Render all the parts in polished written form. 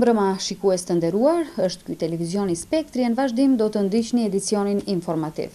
Mirëmbrëma shikues të nderuar, është ky televizioni Spektri e në vazhdim do të ndiqni edicionin informativ.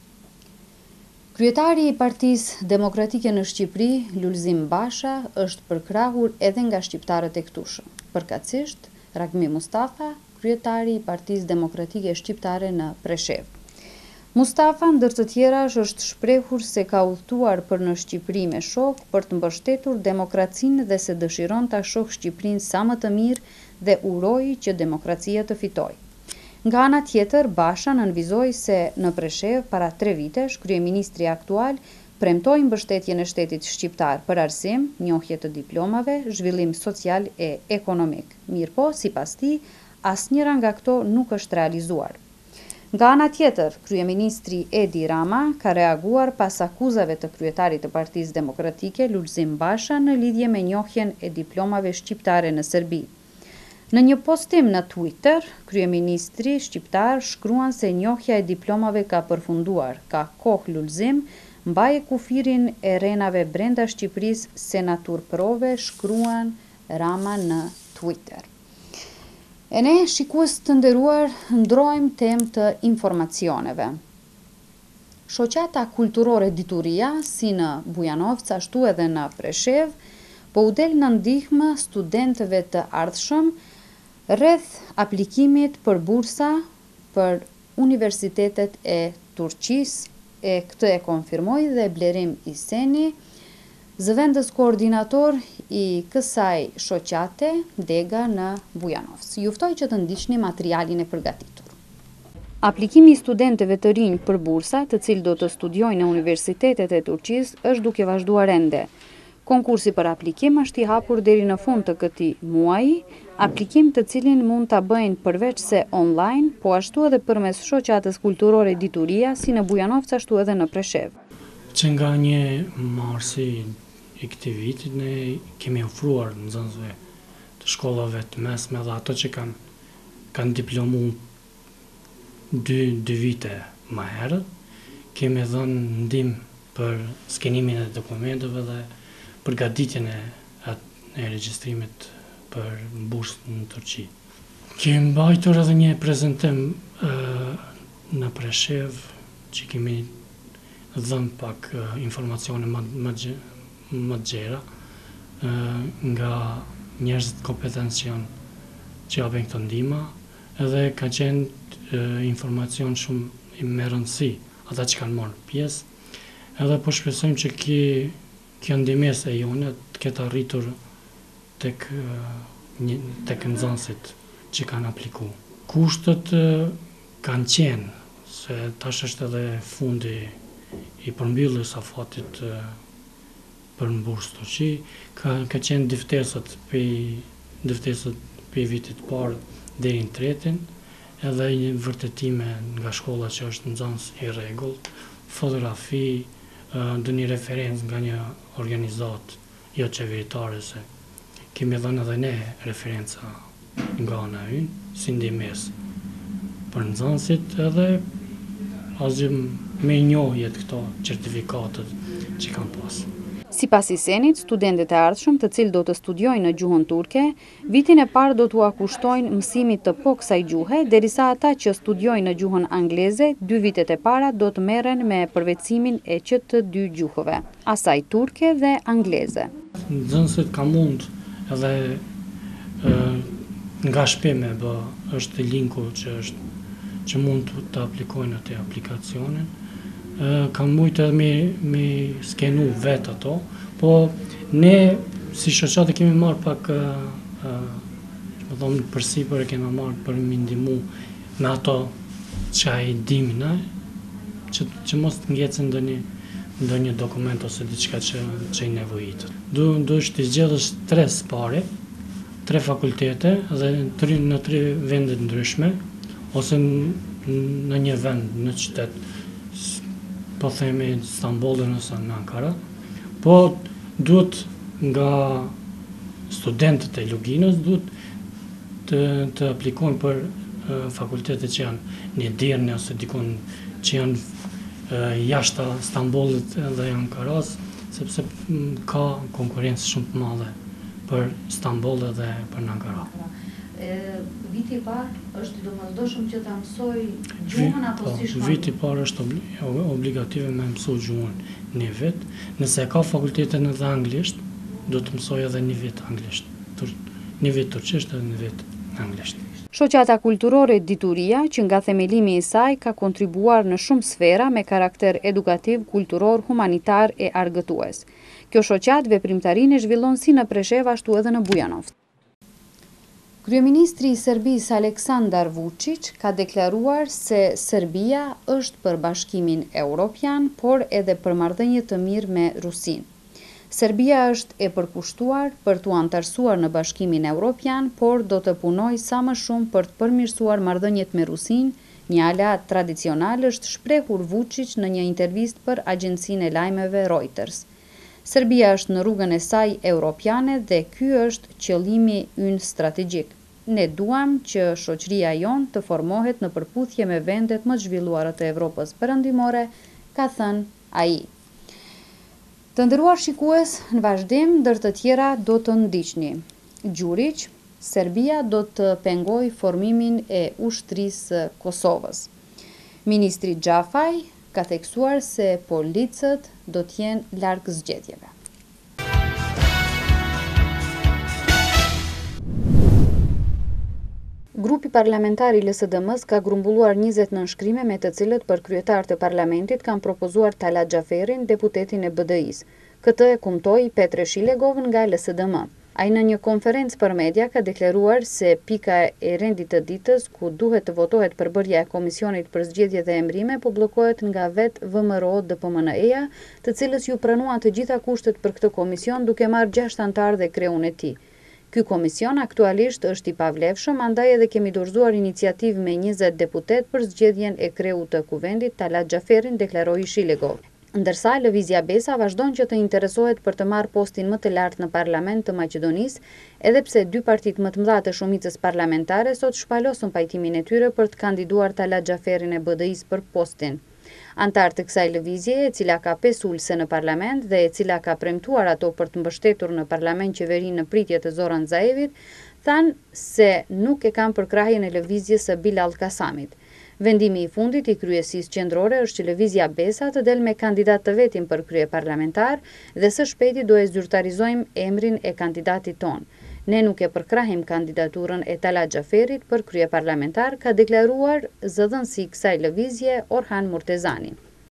Kryetari i Partisë Demokratike në Shqipëri, Lulzim Basha, është përkrahur edhe nga shqiptarët e këtushëm. Përkatësisht, Ragmi Mustafa, kryetari i Partisë Demokratike Shqiptare në Preshev. Mustafa, ndër të tjerash, është shprehur se ka udhëtuar për në Shqipëri me shok për të mbështetur demokracinë dhe se dëshiron ta shohë Shqipërinë sa më të mirë dhe uroi që demokracia të fitojë. Nga ana tjetër, Basha nënvizoi se në Preshev para 3 vitesh, kryeministri aktual premtoi mbështetjen e shtetit shqiptar për arsim, njohje të diplomave, zhvillim social e ekonomik. Mirëpo, sipas tij, asnjëra nga këto nuk është realizuar. Nga ana tjetër, kryeministri Edi Rama ka reaguar pas akuzave të kryetarit të Partisë Demokratike, Lulzim Basha, në lidhje me njohjen e diplomave shqiptare në Serbi. Në një postim në Twitter, kryeministri shqiptar shkruan se njohja e diplomave ka përfunduar, ka kohë Lulzim, mbaje kufirin e renave brenda Shqipërisë se natur prove, shkruan Rama në Twitter. E ne, shikues të nderuar, ndrojmë temë të informacioneve. Shoqata kulturore Dituria, si në Bujanovc, ashtu edhe në Preshev, po u del në ndihmë studentëve të ardhshëm rreth aplikimit për bursa për universitetet e Turqisë, e këtë e konfirmoi dhe Blerim Iseni, zëvendës koordinator i kësaj shoqate Dega në Bujanovc. Ju ftoj që të ndiqni materialin e përgatitur. Aplikimi i studentëve të rinj për bursa, të cilë do të studiojnë në universitetet e Turqisë, është duke vazhduar ende. Konkursi për aplikim është i hapur deri në fund të këtij muaji, aplikim të cilin mund ta bëjnë përveç se online, po ashtu edhe përmes shoqatës kulturore Dituria, si në Bujanovc ashtu edhe në Preshev. Që nga një marsi i këtij viti ne kemi ofruar nxënësve të shkollave të mesme dhe ato që kanë diplomu 2 vite më herët, kemi dhënë ndihmë për skenimin e dokumenteve dhe përgatitjen e regjistrimit për bursë në Turqi. Kemi mbajtur edhe një prezantim në Preshev që kemi dhënë pak informacione më të gjera nga njerëzit kompetencë që japin këtë ndihmë, edhe ka qenë informacion shumë me rëndësi ata që kanë marrë pjesë, edhe po shpresojmë që kjo ndihmës e jone të ketë arritur tek nxënësit që kanë aplikuar. Kushtet kanë qenë, se tash është edhe fundi i përmbylljes afatit për në bursë Turqi, ka qenë diftesat për vitit parë deri në tretin, edhe një vërtetime nga shkolla që është nxënës i rregullt, fotografi, ndonjë referencë nga një organizatë jo qeveritare, se kemi dhënë edhe ne referenca nga ana ynë, si ndihmës për nxënësit, edhe asgjë me njohjet këto certifikatet që kanë pasur. Sipas Isenit, studentët e ardhshëm, të cilët do të studiojnë në gjuhën turke, vitin e parë do t'u kushtojnë mësimit të kësaj gjuhe, derisa ata që studiojnë në gjuhën angleze, 2 vitet e para do të merren me përvecimin e të 2 gjuhëve, asaj turke dhe angleze. Nxënësit ka mund edhe nga shpeme është linku që mund të aplikojnë atë aplikacionin. Kanë mujtë edhe me skenu vetë ato, po ne si shoqatë kemi marrë pak përsipër e kemi marrë për me ndihmu me ato që i dimë ne, që mos të ngecën ndonjë dokument ose diçka që i nevojitet. Duhet të zgjedhësh 3 spare, 3 fakultete dhe në 3 vende ndryshme, ose në një vend në qytet, po themi Stambollin ose në Ankara, po duhet nga studentët e Luginës duhet të aplikojnë për fakultetet që janë në Edirne ose dikun që janë jashtë Stambollit dhe Ankaras, sepse ka konkurrencë shumë të madhe për Stamboll dhe për Ankara. Viti i parë është domosdoshëm që ta mësoj gjuhën apo si shkon? Viti i parë është obligative me mësu gjuhën një vit. Nëse ka fakultetin edhe anglisht, do të mësoj edhe një vit anglisht. Një vit turqisht edhe një vit anglisht. Shoqata kulturore Dituria, që nga themelimi i saj ka kontribuar në shumë sfera me karakter edukativ, kulturor, humanitar e argëtues. Kjo shoqat veprimtarinë e zhvillon si në Preshevë ashtu edhe në Bujanovc. Kryeministri i Serbisë Aleksandar Vučić ka deklaruar se Serbia është për bashkimin evropian, por edhe për marrëdhënie të mirë me Rusinë. Serbia është e përkushtuar për t'u antarësuar në bashkimin evropian, por do të punojë sa më shumë për të përmirësuar marrëdhëniet me Rusinë, një aleat tradicional, është shprehur Vučić në një intervistë për agjencinë e lajmeve Reuters. Serbia është në rrugën e saj evropiane dhe ky është qëllimi ynë strategjik. Ne duam që shoqëria jonë të formohet në përputhje me vendet më të zhvilluara të Evropës perëndimore, ka thënë ai. Të nderuar shikues, në vazhdim ndër të tjera do të ndiqni. Gjuriq, Serbia do të pengojë formimin e ushtrisë Kosovës. Ministri Xhafaj ka theksuar se policët do të jenë larg zgjedhjeve. Grupi parlamentar i LSDM-s ka grumbulluar 20 nënshkrime me të cilët për kryetar të parlamentit kanë propozuar Talat Xhaferin, deputetin e BDI-s. Këtë e kumtoi Petre Shilegov nga LSDM. Ai në një konferencë për media ka deklaruar se pika e rendit të ditës ku duhet të votohet përbërja e Komisionit për zgjedhje dhe emrime po bllokohet nga vetë VMRO-DPMNE-ja, të cilës ju pranuan të gjitha kushtet për këtë komision duke marrë 6 anëtar dhe kreun e tij. Ky komision aktualisht është i pavlefshëm, andaj edhe kemi dorëzuar iniciativë me 20 deputet për zgjedhjen e kreut të kuvendit Talat Xhaferin, deklaroi Shilegov. Ndërsa Lëvizja Besa vazhdon që të interesohet për të marrë postin më të lartë në Parlament të Maqedonisë, edhe pse dy partitë më të mëdha të shumicës parlamentare sot shpalosën pajtimin e tyre për të kandiduar Talat Xhaferin e BDI-s për postin. Antar të kësaj lëvizje, e cila ka 5 ulse në parlament dhe e cila ka premtuar ato për të mbështetur në parlament qeverinë në pritje të Zoran Zaevit, thanë se nuk e kanë për krahjen e lëvizjes së Bilal Kasamit. Vendimi i fundit i kryesisë qendrore është që Lëvizja Besa të del me kandidat të vetin për krye parlamentar dhe së shpejti do e zyrtarizojmë emrin e kandidatit ton. Ne nuk e përkrahim kandidaturën e Talat Xhaferit për krye parlamentar, ka deklaruar zëdhënësi i kësaj lëvizje Orhan Murtezani.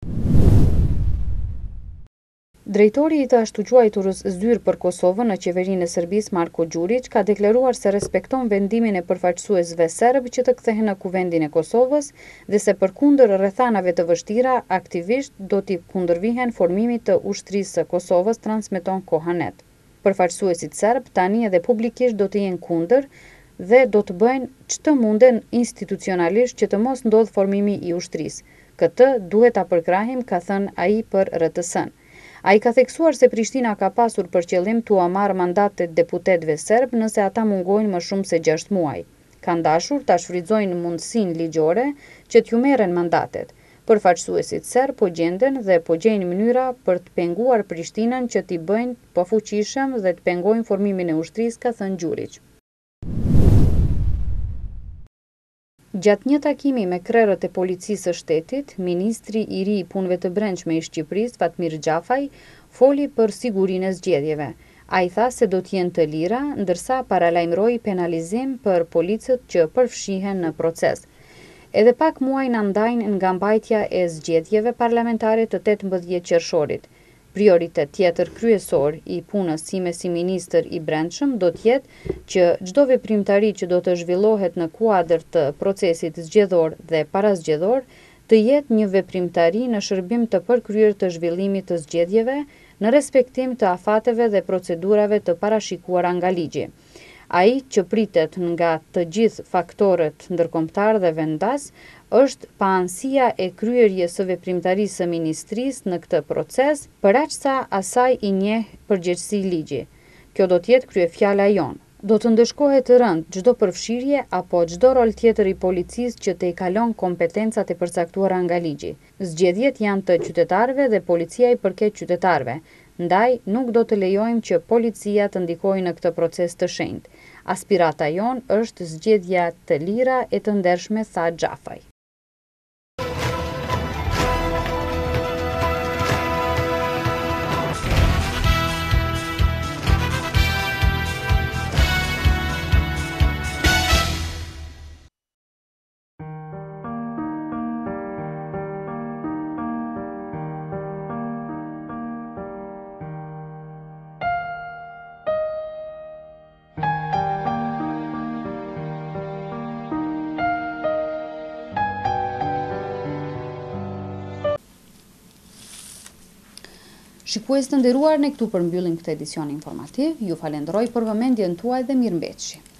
Drejtori i të ashtu quajturës zyrë për Kosovën në qeverinë e Serbisë Marko Gjuriq ka deklaruar se respekton vendimin e përfaqësuesve serb që të kthehen në kuvendin e Kosovës dhe se përkundër rrethanave të vështira, aktivisht do t'i kundërvihen formimit të ushtrisë së Kosovës, transmeton Kohanet. Përfaqësuesit serb tani edhe publikisht do të jenë kundër dhe do të bëjnë ç'të munden institucionalisht që të mos ndodh formimi i ushtrisë. Këtë duhet ta përkrahim, ka thënë ai për RTS-n. Ai ka theksuar se Prishtina ka pasur për qëllim t'u marrë mandatet deputetëve serb nëse ata mungojnë më shumë se 6 muaj. Kanë dashur ta shfrytëzojnë mundësinë ligjore që t'ju merren mandatet. Përfaqësuesit serb po gjenden dhe po gjejnë mënyra për të penguar Prishtinën që t'i bëjnë pafuqishëm dhe të pengojnë formimin e ushtrisë, ka thënë Gjuriq. Gjatë një takimi me krerët e policisë së shtetit, ministri i ri i punëve të brendshme i Shqipërisë, Fatmir Xhafaj, foli për sigurinë e zgjedhjeve. Ai tha se do të jenë të lira, ndërsa paralajmëroi penalizim për policët që përfshihen në proces. Edhe pak muaj na ndajnë nga mbajtja e zgjedhjeve parlamentare të 18 qershorit. Prioritet tjetër kryesor i punës time si ministër i brendshëm do të jetë që çdo veprimtari që do të zhvillohet në kuadër të procesit zgjedhor dhe parazgjedhor të jetë një veprimtari në shërbim të përkryer të zhvillimit të zgjedhjeve në respektim të afateve dhe procedurave të parashikuara nga ligji. Ai që pritet nga të gjithë faktorët ndërkombëtar dhe vendas është paanësia e kryerjes së veprimtarisë së ministrisë në këtë proces, për aq sa asaj i njeh përgjegjësi ligji. Kjo do të jetë kryefjala jonë. Do të ndëshkohet rënd çdo përfshirje apo çdo rol tjetër i policisë që të i kalon kompetencat e përcaktuara nga ligji. Zgjedhjet janë të qytetarëve dhe policia i përket qytetarëve. Ndaj, nuk do të lejojmë që policia të ndikojë në këtë proces të shenjtë. Aspirata jon është zgjedhja të lira e të ndershme, tha Xhafaj. Shikues të nderuar, ne këtu përmbyllim këtë edicion informativ. Ju falenderoj për vëmendjen tuaj dhe mirëmbëjtje.